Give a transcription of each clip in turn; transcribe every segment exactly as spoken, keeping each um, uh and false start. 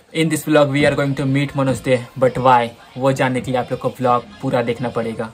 In this vlog we are going to meet Manoj Dey, but why, वो जानने के लिए आप लोग को व्लॉग पूरा देखना पड़ेगा।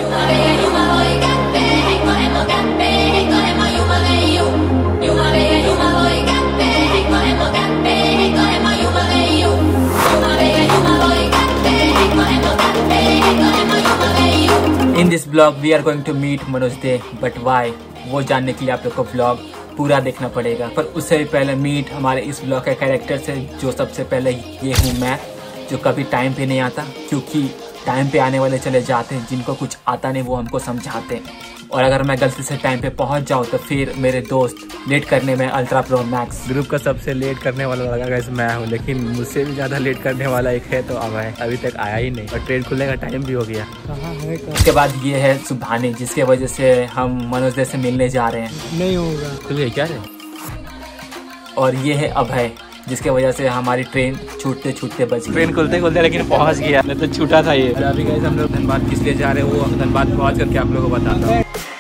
In this blog we are going to meet Manoj Dey, but why, वो जानने के लिए आप लोग को व्लॉग पूरा देखना पड़ेगा। पर उससे भी पहले मीट हमारे इस ब्लॉग के कैरेक्टर से, जो सबसे पहले ये हूँ मैं, जो कभी टाइम पे नहीं आता, क्योंकि टाइम पे आने वाले चले जाते हैं, जिनको कुछ आता नहीं वो हमको समझाते हैं। और अगर मैं गलती से टाइम पे पहुंच जाऊं तो फिर मेरे दोस्त लेट करने में अल्ट्रा प्रो मैक्स। ग्रुप का सबसे लेट करने वाला लगा गाइस मैं हूं, लेकिन मुझसे भी ज़्यादा लेट करने वाला एक है तो अब है, अभी तक आया ही नहीं और ट्रेन खुलने का टाइम भी हो गया। उसके बाद ये है सुभानी, जिसके वजह से हम मनोज दे से मिलने जा रहे हैं। नहीं होगा खुल गया क्या है। और ये है अभय, जिसके वजह से हमारी ट्रेन छूटते छूटते बच गई। ट्रेन खुलते खुलते लेकिन पहुंच गया, नहीं तो छूटा था ये। अभी गाइस हम लोग धनबाद किस लिए जा रहे हैं वो धनबाद पहुंच करके आप लोगों को बताता हूँ।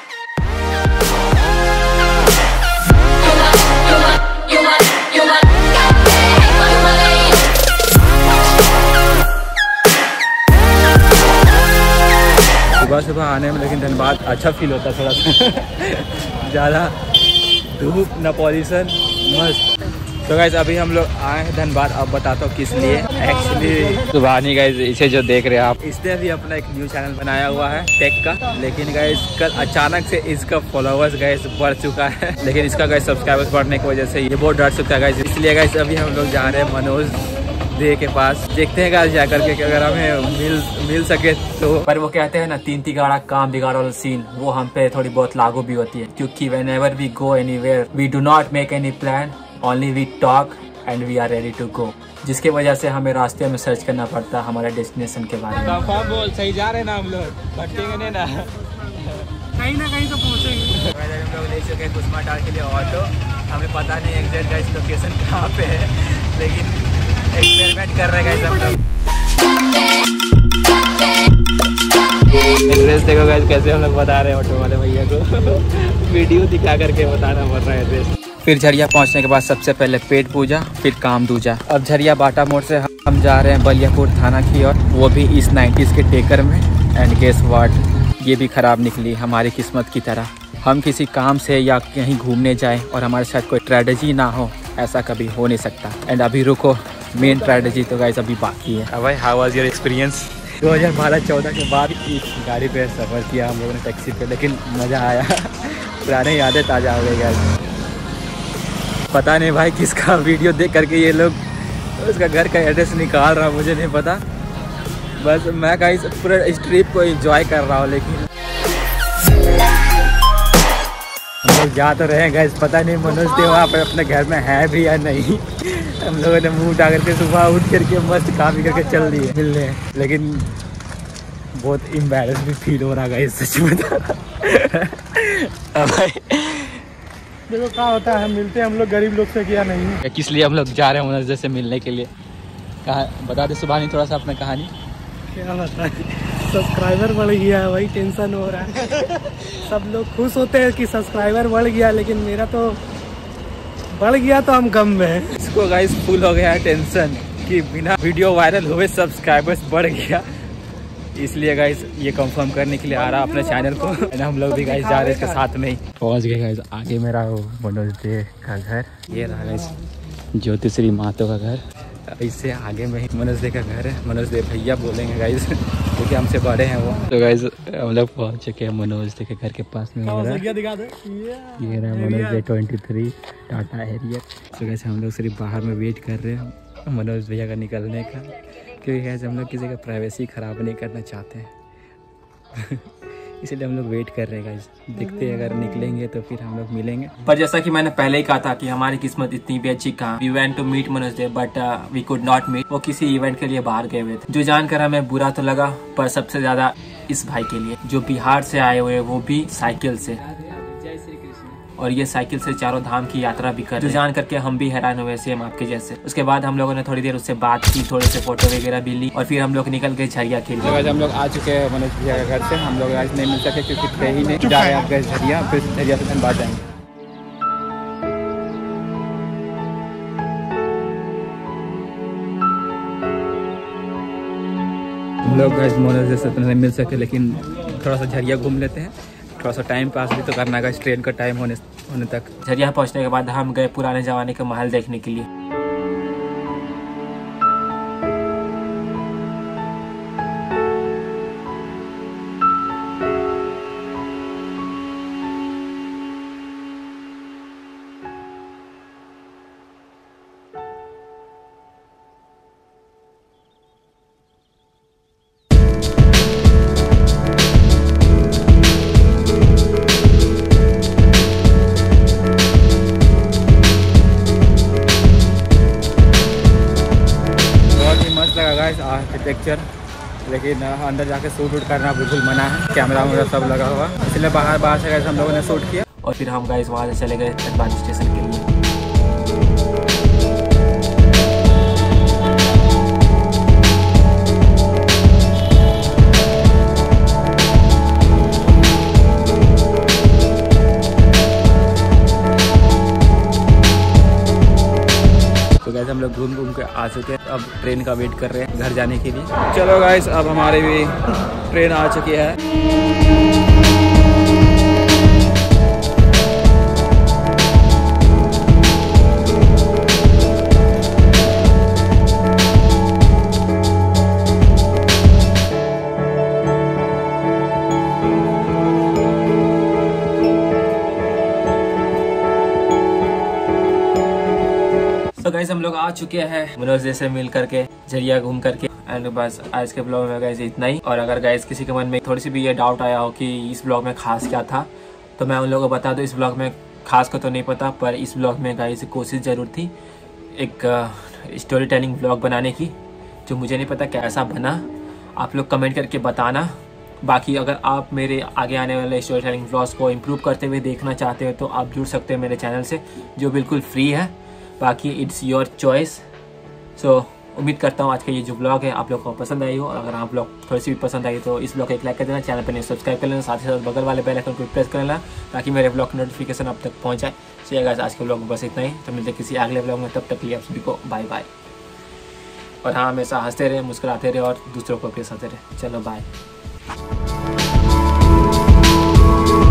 सुबह सुबह आने में लेकिन धनबाद अच्छा फील होता है, थोड़ा सा ज़्यादा धूप न पॉल्यूशन, मस्त। तो गाइज अभी हम लोग आए हैं धनबाद, अब बताता हूँ किस लिए। एक्चुअली सुभानी गाइज इसे जो देख रहे हैं आप, इसने भी अपना एक न्यू चैनल बनाया हुआ है टेक का, लेकिन गाइज कल अचानक से इसका फॉलोवर्स गाइज बढ़ चुका है, लेकिन इसका गाइज सब्सक्राइबर्स बढ़ने की वजह से ये बहुत डर चुका है गाइज। इसलिए गाइज अभी हम लोग जा रहे हैं मनोज दे के पास, देखते हैं गाइज जा करके कि अगर हमें मिल मिल सके तो। पर वो कहते हैं ना, तीन तिगाड़ा काम बिगाड़ वाला सीन, वो हम पे थोड़ी बहुत लागू भी होती है, क्योंकि whenever we go anywhere we do not make any plan, only we talk and we are ready to go, जिसके वजह से हमें रास्ते में सर्च करना पड़ता है हमारे डेस्टिनेशन के बारे में। बोल सही जा रहे हैं ना हम लोग, भटकेंगे नहीं ना, कहीं ना कहीं तो पहुंचेंगे। हम लोग ले चुके हैं कुसमाटार के लिए ऑटो, हमें पता नहीं एग्जैक्ट गाइस लोकेशन कहाँ पे है, लेकिन एक्सपेरिमेंट कर रहे हैं गाइस हम लोग। एड्रेस देखो गाइस कैसे हम लोग बता रहे हैं ऑटो वाले भैया को, वीडियो दिखा करके बताना पड़ रहा है एड्रेस। फिर झरिया पहुंचने के बाद सबसे पहले पेट पूजा, फिर काम दूजा। अब झरिया बाटा मोड़ से हम जा रहे हैं बलियापुर थाना की ओर, वो भी इस नाइन्टीज़ के टेकर में। एंड गेस व्हाट, ये भी खराब निकली हमारी किस्मत की तरह। हम किसी काम से या कहीं घूमने जाएं और हमारे साथ कोई स्ट्रेटजी ना हो, ऐसा कभी हो नहीं सकता। एंड अभी रुको, मेन स्ट्रेटजी तो गाइस अभी बाकी है। भाई हाउ वाज योर एक्सपीरियंस? दो हज़ार बारह चौदह के बाद इस गाड़ी पे सफ़र किया हम लोगों ने, टैक्सी पे, लेकिन मज़ा आया। पुराने यादें ताज़ा हो गई गाइस। पता नहीं भाई किसका वीडियो देख करके ये लोग उसका घर का एड्रेस निकाल रहा, मुझे नहीं पता। बस मैं गाइस पूरा इस ट्रिप को एंजॉय कर रहा हूँ, लेकिन हम लोग जा तो रहे हैं गाइस, पता नहीं मनोज देव वहाँ पर अपने घर में है भी या नहीं। हम लोगों ने मुंह उठा करके सुबह उठ करके मस्त काम करके चल दिए मिलने, लेकिन बहुत इम्बैरेस भी फील हो रहा गाइस, सच बता रहा भाई। देखो क्या होता है, मिलते हैं हम लोग गरीब लोग से, किया नहीं। किस लिए हम लोग जा रहे हैं मनोज जैसे मिलने के लिए, कहा बता दे सुभानी थोड़ा सा अपना कहानी। क्या बता, सब्सक्राइबर बढ़ गया है, वही टेंशन हो रहा है। सब लोग खुश होते हैं कि सब्सक्राइबर बढ़ गया, लेकिन मेरा तो बढ़ गया तो हम गम में हैं। इसको गाइस फुल हो गया है टेंशन कि बिना वीडियो वायरल हुए सब्सक्राइबर्स बढ़ गया, इसलिए गाइस ये कंफर्म करने के लिए आ रहा अपने चैनल को। हम लोग भी गाइस जा रहे हैं इसके साथ में ही। पहुंच गए गाइस, आगे मेरा वो मनोज दे का घर, ये रहा गाइस ज्योतिश्री मातो का घर, इससे आगे में ही मनोज दे का घर है। मनोज दे भैया बोलेंगे गाइस, क्योंकि हमसे बड़े हैं वो। तो गाइस हम लोग पहुंच चुके हैं मनोज दे के घर के पास में। ये रहा Manoj Dey twenty three Tata Harrier. तो गाइस हम लोग सिर्फ बाहर में वेट कर रहे हैं मनोज भैया का निकलने का, क्योंकि गाइस हम लोग किसी का प्राइवेसी ख़राब नहीं करना चाहते हैं। इसलिए हम लोग वेट कर रहे हैं गाइस, देखते हैं अगर निकलेंगे तो फिर हम लोग मिलेंगे। पर जैसा कि मैंने पहले ही कहा था कि हमारी किस्मत इतनी भी अच्छी कहाँ। We went to meet Manoj Dey but we could not meet. वो किसी इवेंट के लिए बाहर गए हुए थे, जो जानकर हमें बुरा तो लगा, पर सबसे ज्यादा इस भाई के लिए जो बिहार से आए हुए, वो भी साइकिल से, और ये साइकिल से चारों धाम की यात्रा भी कर, जो जान करके हम भी हैरान हुए, सेम आपके जैसे। उसके बाद हम लोगों ने थोड़ी देर उससे बात की, थोड़े से फोटो वगैरह भी ली, और फिर हम लोग निकल गए झरिया के लिए। तो हम लोग आ चुके हैं मनोज भैया के घर से। हम लोग आज नहीं मिल सके क्योंकि थे ही नहीं, जा रहे हैं झरिया, फिर झरिया से धनबाद जाएंगे। हम लोग गाइस मोनोज से नहीं मिल सके, लेकिन थोड़ा सा झरिया घूम लेते हैं, थोड़ा सा टाइम पास भी तो करना है ट्रेन का टाइम होने होने तक। झरिया पहुंचने के बाद हम गए पुराने जमाने के महल देखने के लिए। आर्किटेक्चर, लेकिन अंदर जाके शूट वूट करना बिल्कुल मना है, कैमरा वैमरा सब लगा हुआ, इसलिए बाहर बाहर से गए हम लोगों ने शूट किया। और फिर हम गाइस वहाँ से चले गए धनबाद स्टेशन के लिए। गाइस हम लोग घूम घूम के आ चुके हैं, अब ट्रेन का वेट कर रहे हैं घर जाने के लिए। चलो गाइस अब हमारी भी ट्रेन आ चुकी है। तो गाइस हम लोग आ चुके हैं मनोज से मिल करके, झरिया घूम करके, एंड बस आज के ब्लॉग में गाइस इतना ही। और अगर गाइस किसी के मन में थोड़ी सी भी ये डाउट आया हो कि इस ब्लॉग में खास क्या था, तो मैं उन लोगों को बता दूं इस ब्लॉग में खास को तो नहीं पता, पर इस ब्लॉग में गाइस कोशिश जरूर थी एक स्टोरी टेलिंग ब्लॉग बनाने की, जो मुझे नहीं पता कैसा बना, आप लोग कमेंट करके बताना। बाकी अगर आप मेरे आगे आने वाले स्टोरी टेलिंग ब्लॉग्स को इम्प्रूव करते हुए देखना चाहते हो तो आप जुड़ सकते हो मेरे चैनल से, जो बिल्कुल फ्री है। बाकी इट्स योर चॉइस। सो उम्मीद करता हूँ आज का ये जो ब्लॉग है आप लोग को पसंद आई हो, और अगर आप ब्लॉग थोड़ी सी भी पसंद आई तो इस ब्लॉग को एक लाइक कर देना, चैनल पर नहीं सब्सक्राइब कर लेना, साथ ही साथ बगल वाले बेल आइकन को प्रेस कर लेना ताकि मेरे ब्लॉग की नोटिफिकेशन अब तक पहुँच जाए। सो ये गाइस आज के ब्लॉग में बस इतना ही, तो मिलते किसी अगले ब्लॉग में, तब तक के लिए आप सभी को बाय बाय। और हाँ, हमेशा हंसते रहे, मुस्कुराते रहे और दूसरों को भी हंसाते रहे। चलो बाय।